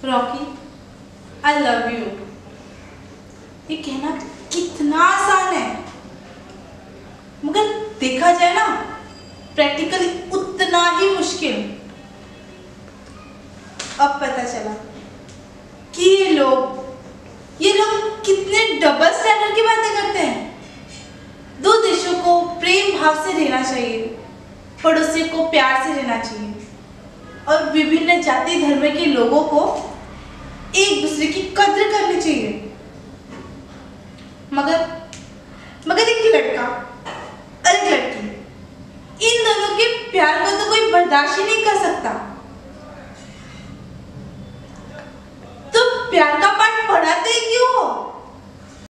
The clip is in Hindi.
Rocky, I love you. ये कहना कितना आसान है, मगर देखा जाए ना प्रैक्टिकली उतना ही मुश्किल। अब पता चला कि ये लोग कितने डबल स्टैंडर्ड की बातें करते हैं। दो देशों को प्रेम भाव से रहना चाहिए, पड़ोसियों को प्यार से रहना चाहिए और विभिन्न जाति धर्म के लोगों को एक दूसरे की कद्र करनी चाहिए। मगर एक लड़का और एक लड़की, इन दोनों के प्यार को तो कोई बर्दाश्त ही नहीं कर सकता। तो प्यार का पाठ पढ़ाते ही क्यों हो?